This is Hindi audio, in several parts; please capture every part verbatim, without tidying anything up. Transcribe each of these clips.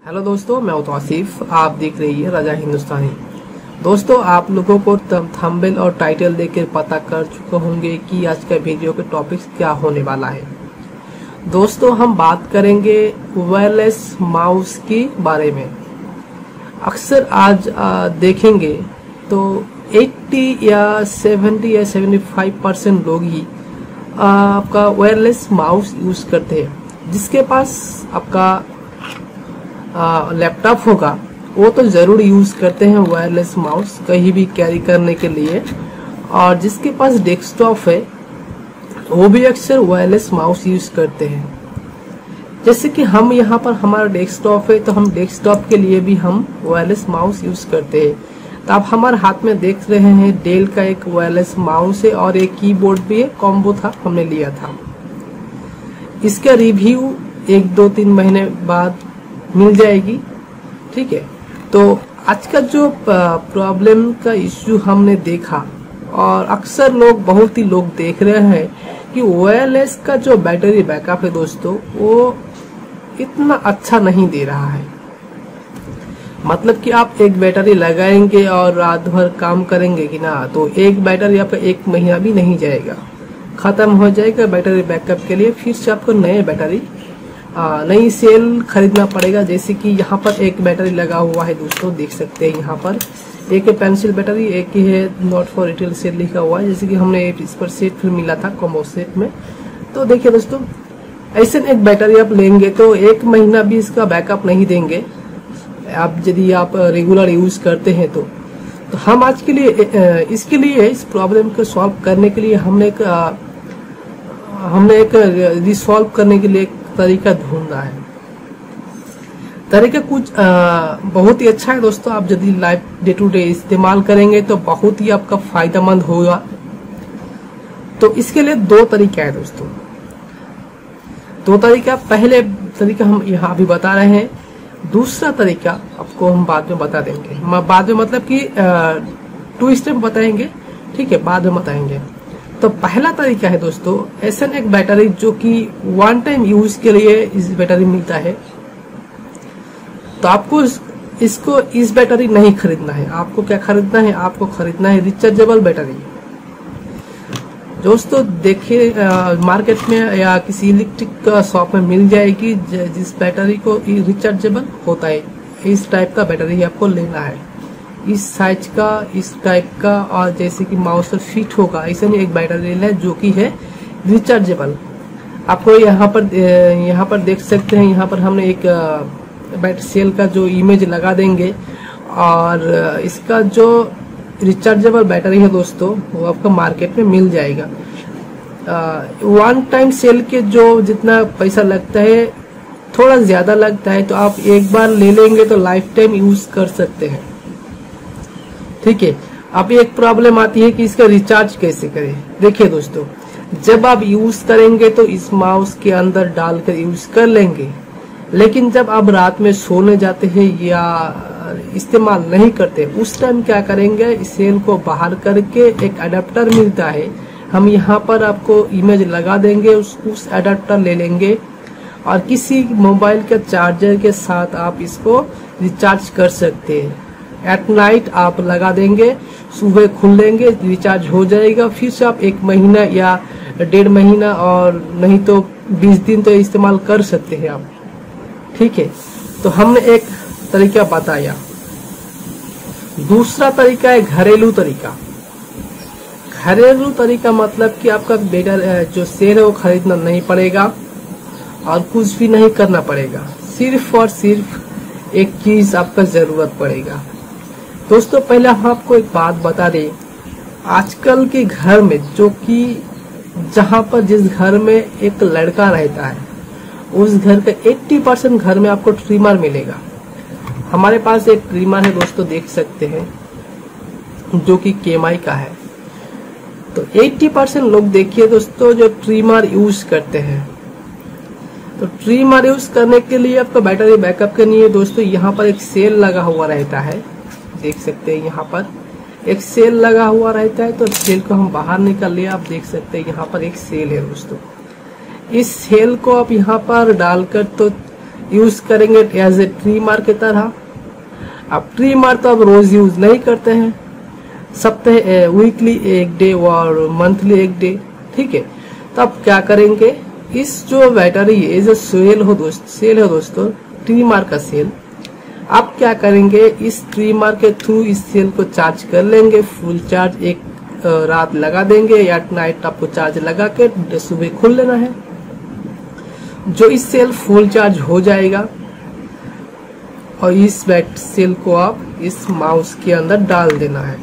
हेलो दोस्तों, मैं तौसीफ। आप देख रही है राजा हिंदुस्तानी। दोस्तों, आप लोगों को थंबनेल और टाइटल देखकर पता कर चुके होंगे कि आज का वीडियो के टॉपिक्स क्या होने वाला है। दोस्तों, हम बात करेंगे वायरलेस माउस के बारे में। अक्सर आज आ, देखेंगे तो अस्सी या सत्तर या पचहत्तर परसेंट लोग ही आ, आपका वायरलेस माउस यूज करते हैं। जिसके पास आपका लैपटॉप होगा वो तो जरूर यूज करते हैं वायरलेस माउस कहीं भी कैरी करने के लिए, और जिसके पास डेस्कटॉप है वो भी अक्सर वायरलेस माउस यूज करते हैं। जैसे कि हम यहाँ पर हमारा डेस्कटॉप है तो हम डेस्कटॉप के लिए भी हम वायरलेस माउस यूज करते हैं। तो आप हमारे हाथ में देख रहे हैं डेल का एक वायरलेस माउस है और एक कीबोर्ड भी है, कॉम्बो था, हमने लिया था। इसका रिव्यू एक दो तीन महीने बाद मिल जाएगी, ठीक है। तो आज का जो प्रॉब्लम का इश्यू हमने देखा और अक्सर लोग बहुत ही लोग देख रहे हैं कि वायरलेस का जो बैटरी बैकअप है दोस्तों वो इतना अच्छा नहीं दे रहा है। मतलब कि आप एक बैटरी लगाएंगे और रात भर काम करेंगे कि ना, तो एक बैटरी आपका एक महीना भी नहीं जाएगा, खत्म हो जाएगा बैटरी बैकअप के लिए। फिर से आपको नए बैटरी नई सेल खरीदना पड़ेगा। जैसे कि यहाँ पर एक बैटरी लगा हुआ है दोस्तों, देख सकते हैं यहाँ पर एक है पेंसिल बैटरी, एक ही है नॉट फॉर रिटेल सेल लिखा हुआ है। जैसे कि हमने इस पर सेट फिर मिला था कॉम्बो सेट में। तो देखिए दोस्तों, ऐसे एक बैटरी आप लेंगे तो एक महीना भी इसका बैकअप नहीं देंगे आप यदि आप रेगुलर यूज करते हैं तो। तो हम आज के लिए इसके लिए इस प्रॉब्लम को सॉल्व करने के लिए हमने एक हमने एक रिसॉल्व करने के लिए एक तरीका ढूंढना है। तरीका कुछ आ, बहुत ही अच्छा है दोस्तों। आप यदि लाइफ डे टू डे इस्तेमाल करेंगे तो बहुत ही आपका फायदेमंद होगा। तो इसके लिए दो तरीका है दोस्तों, दो तरीका। पहले तरीका हम यहाँ अभी बता रहे हैं, दूसरा तरीका आपको हम बाद में बता देंगे। बाद में मतलब कि टू स्टेप बताएंगे, ठीक है, बाद में बताएंगे। तो पहला तरीका है दोस्तों, ऐसा एक बैटरी जो कि वन टाइम यूज के लिए इस बैटरी मिलता है। तो आपको इस, इसको इस बैटरी नहीं खरीदना है। आपको क्या खरीदना है? आपको खरीदना है रिचार्जेबल बैटरी। दोस्तों देखिए, मार्केट में या किसी इलेक्ट्रिक शॉप में मिल जाएगी जिस बैटरी को रिचार्जेबल होता है। इस टाइप का बैटरी आपको लेना है, इस साइज का, इस टाइप का, और जैसे कि माउस पर फिट होगा ऐसे में एक बैटरी लेना है जो कि है रिचार्जेबल। आपको यहाँ पर यहाँ पर देख सकते हैं, यहाँ पर हमने एक बैटरी सेल का जो इमेज लगा देंगे, और इसका जो रिचार्जेबल बैटरी है दोस्तों वो आपको मार्केट में मिल जाएगा। वन टाइम सेल के जो जितना पैसा लगता है थोड़ा ज्यादा लगता है, तो आप एक बार ले लेंगे तो लाइफ टाइम यूज कर सकते हैं, ठीक है। अब एक प्रॉब्लम आती है कि इसका रिचार्ज कैसे करें। देखिए दोस्तों, जब आप यूज करेंगे तो इस माउस के अंदर डालकर यूज कर लेंगे, लेकिन जब आप रात में सोने जाते हैं या इस्तेमाल नहीं करते उस टाइम क्या करेंगे, इस सेल को बाहर करके एक अडेप्टर मिलता है, हम यहाँ पर आपको इमेज लगा देंगे, उस, उस अडेप्टर ले लेंगे और किसी मोबाइल के चार्जर के साथ आप इसको रिचार्ज कर सकते हैं। एट नाइट आप लगा देंगे, सुबह खुल लेंगे, रिचार्ज हो जाएगा। फिर से आप एक महीना या डेढ़ महीना और नहीं तो बीस दिन तो इस्तेमाल कर सकते हैं आप, ठीक है। तो हमने एक तरीका बताया। दूसरा तरीका है घरेलू तरीका। घरेलू तरीका मतलब कि आपका बैटरी जो सेल है वो खरीदना नहीं पड़ेगा और कुछ भी नहीं करना पड़ेगा। सिर्फ और सिर्फ एक चीज आपका जरूरत पड़ेगा दोस्तों। पहले हम आपको एक बात बता दें, आजकल के घर में जो कि जहां पर जिस घर में एक लड़का रहता है उस घर के अस्सी परसेंट घर में आपको ट्रिमर मिलेगा। हमारे पास एक ट्रिमर है दोस्तों, देख सकते हैं, जो कि केएमआई का है। तो अस्सी परसेंट लोग देखिए दोस्तों जो ट्रिमर यूज करते हैं। तो ट्रिमर यूज करने के लिए आपको बैटरी बैकअप करनी है दोस्तों। यहाँ पर एक सेल लगा हुआ रहता है, देख सकते हैं, यहाँ पर एक सेल लगा हुआ रहता है। तो सेल को हम बाहर निकाल लिया, आप देख सकते हैं यहाँ पर एक सेल है दोस्तों। इस सेल को आप यहाँ पर डालकर तो यूज करेंगे एज ए ट्रिमर की तरह। अब ट्रिमर तो अब रोज यूज नहीं करते हैं, सप्ताह वीकली एक डे और मंथली एक डे, ठीक है। तो अब क्या करेंगे, इस जो बैटरी है जो सेल हो दोस्त सेल है दोस्तों ट्रिमर का सेल, आप क्या करेंगे इस ट्रिमर के थ्रू इस सेल को चार्ज कर लेंगे, फुल चार्ज एक रात लगा देंगे या नाइट आपको चार्ज लगा के सुबह खोल लेना है। जो इस सेल फुल चार्ज हो जाएगा और इस बैट सेल को आप इस माउस के अंदर डाल देना है,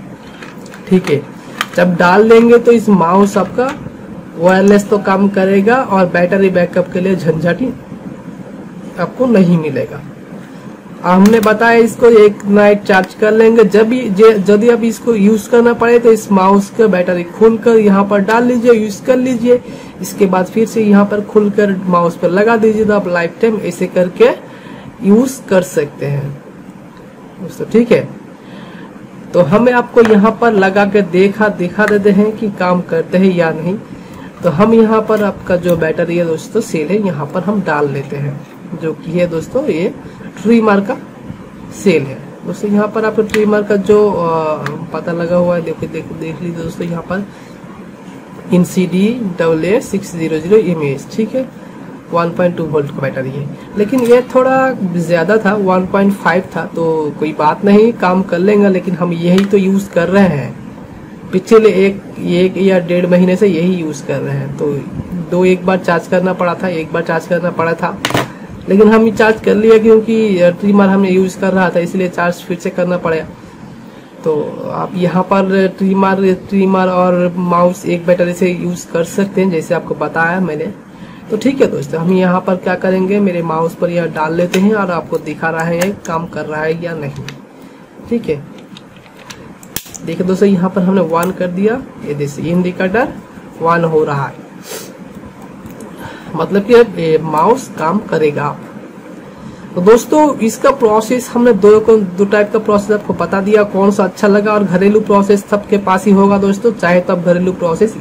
ठीक है। जब डाल देंगे तो इस माउस आपका वायरलेस तो काम करेगा और बैटरी बैकअप के लिए झंझट आपको नहीं मिलेगा। हमने बताया इसको एक नाइट चार्ज कर लेंगे, जब भी यदि आप इसको यूज करना पड़े तो इस माउस का बैटरी खोलकर यहाँ पर डाल लीजिए, यूज कर लीजिए। इसके बाद फिर से यहाँ पर खोलकर माउस पर लगा दीजिए, तो आप लाइफ टाइम ऐसे करके यूज कर सकते हैं दोस्तों, ठीक है। तो हमें आपको यहाँ पर लगा के देखा दिखा देते हैं कि काम करते हैं या नहीं। तो हम यहाँ पर आपका जो बैटरी है दोस्तों सेल है यहाँ पर हम डाल लेते हैं, जो कि है दोस्तों ये ट्रिमर का सेल है दोस्तों। यहाँ पर आपको ट्रिमर का जो आ, पता लगा हुआ है, देखिए देख देख लीजिए दोस्तों, यहाँ पर इन C D double A six zero zero M H, ठीक है। वन पॉइंट टू वोल्ट का बैटरी है, लेकिन ये थोड़ा ज्यादा था, वन पॉइंट फाइव था, तो कोई बात नहीं, काम कर लेंगे। लेकिन हम यही तो यूज कर रहे हैं, पिछले एक एक या डेढ़ महीने से यही यूज कर रहे हैं। तो दो एक बार चार्ज करना पड़ा था, एक बार चार्ज करना पड़ा था, लेकिन हम चार्ज कर लिया क्योंकि ट्रिमर हमने यूज कर रहा था, इसलिए चार्ज फिर से करना पड़ा। तो आप यहाँ पर ट्रिमर ट्रिमर और माउस एक बैटरी से यूज कर सकते हैं, जैसे आपको बताया मैंने। तो ठीक है दोस्तों, हम यहाँ पर क्या करेंगे, मेरे माउस पर यह डाल लेते हैं और आपको दिखा रहा है काम कर रहा है या नहीं, ठीक है। देखिए दोस्तों, यहाँ पर हमने वन कर दिया, ये देखिए इंडिकेटर वन हो रहा है, मतलब कि माउस काम करेगा। तो दोस्तों इसका प्रोसेस हमने दो दो टाइप का प्रोसेस आपको बता दिया, कौन सा अच्छा लगा। और घरेलू प्रोसेस सबके पास ही होगा दोस्तों, चाहे तो आप घरेलू प्रोसेस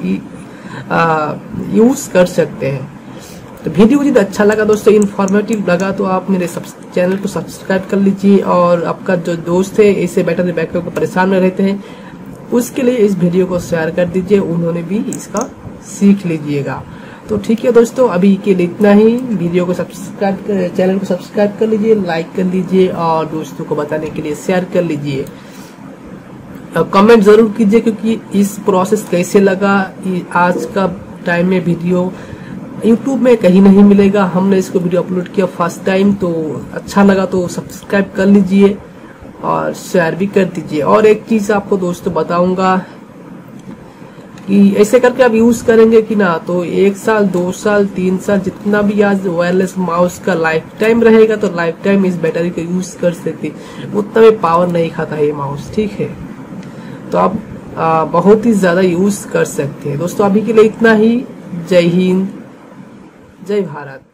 यूज कर सकते हैं। तो वीडियो यदि अच्छा लगा दोस्तों, इन्फॉर्मेटिव लगा, तो आप मेरे चैनल को सब्सक्राइब कर लीजिए। और आपका जो दोस्त है ऐसे बैटरी बैकअप को परेशान में रहते हैं, उसके लिए इस वीडियो को शेयर कर दीजिए, उन्होंने भी इसका सीख लीजिएगा। तो ठीक है दोस्तों, अभी के लिए इतना ही। वीडियो को सब्सक्राइब चैनल को सब्सक्राइब कर लीजिए, लाइक कर लीजिए और दोस्तों को बताने के लिए शेयर कर लीजिए। कमेंट जरूर कीजिए क्योंकि इस प्रोसेस कैसे लगा, आज का टाइम में वीडियो यूट्यूब में कहीं नहीं मिलेगा। हमने इसको वीडियो अपलोड किया फर्स्ट टाइम, तो अच्छा लगा तो सब्सक्राइब कर लीजिए और शेयर भी कर दीजिए। और एक चीज आपको दोस्तों बताऊंगा कि ऐसे करके आप यूज करेंगे कि ना, तो एक साल दो साल तीन साल जितना भी आज वायरलेस माउस का लाइफ टाइम रहेगा, तो लाइफ टाइम इस बैटरी का यूज कर सकते, उतना भी पावर नहीं खाता है ये माउस, ठीक है। तो आप आ, बहुत ही ज्यादा यूज कर सकते हैं दोस्तों। अभी के लिए इतना ही। जय हिंद, जय भारत।